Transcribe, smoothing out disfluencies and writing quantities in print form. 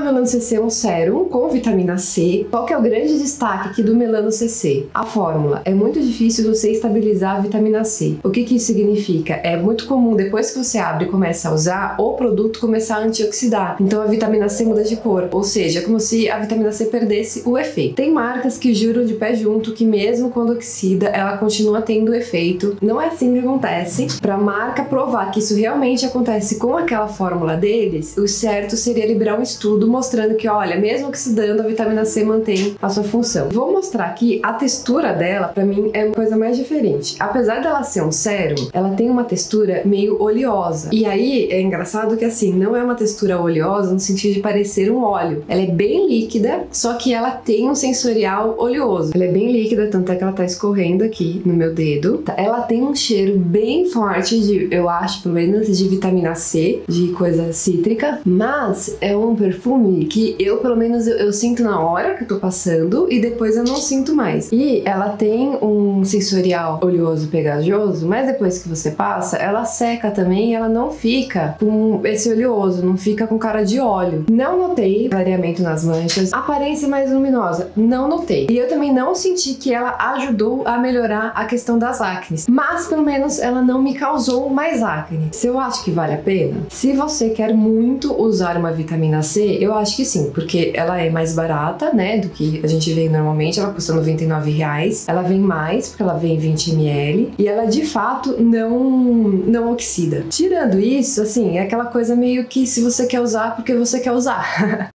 Melano CC é um sérum com vitamina C. Qual que é o grande destaque aqui do Melano CC? A fórmula. É muito difícil você estabilizar a vitamina C. O que isso significa? É muito comum, depois que você abre e começa a usar, o produto começar a antioxidar. Então a vitamina C muda de cor. Ou seja, é como se a vitamina C perdesse o efeito. Tem marcas que juram de pé junto que mesmo quando oxida, ela continua tendo efeito. Não é assim que acontece. Para a marca provar que isso realmente acontece com aquela fórmula deles, o certo seria liberar um estudo mostrando que, olha, mesmo oxidando, a vitamina C mantém a sua função. Vou mostrar aqui a textura dela, para mim é uma coisa mais diferente. Apesar dela ser um sérum, ela tem uma textura meio oleosa. E aí é engraçado que assim, não é uma textura oleosa no sentido de parecer um óleo. Ela é bem líquida, só que ela tem um sensorial oleoso. Ela é bem líquida, tanto é que ela tá escorrendo aqui no meu dedo. Ela tem um cheiro bem forte de, eu acho, pelo menos de vitamina C, de coisa cítrica, mas é um perfume que eu, pelo menos, eu sinto na hora que eu tô passando e depois eu não sinto mais. E ela tem um sensorial oleoso pegajoso, mas depois que você passa, ela seca também e ela não fica com esse oleoso, não fica com cara de óleo. Não notei clareamento nas manchas. Aparência mais luminosa, não notei. E eu também não senti que ela ajudou a melhorar a questão das acnes, mas pelo menos ela não me causou mais acne. Se eu acho que vale a pena? Se você quer muito usar uma vitamina C, eu acho que sim, porque ela é mais barata, né, do que a gente vê normalmente. Ela custa R$99. Ela vem mais, porque ela vem 20 ml, e ela de fato não oxida. Tirando isso, assim, é aquela coisa meio que se você quer usar porque você quer usar.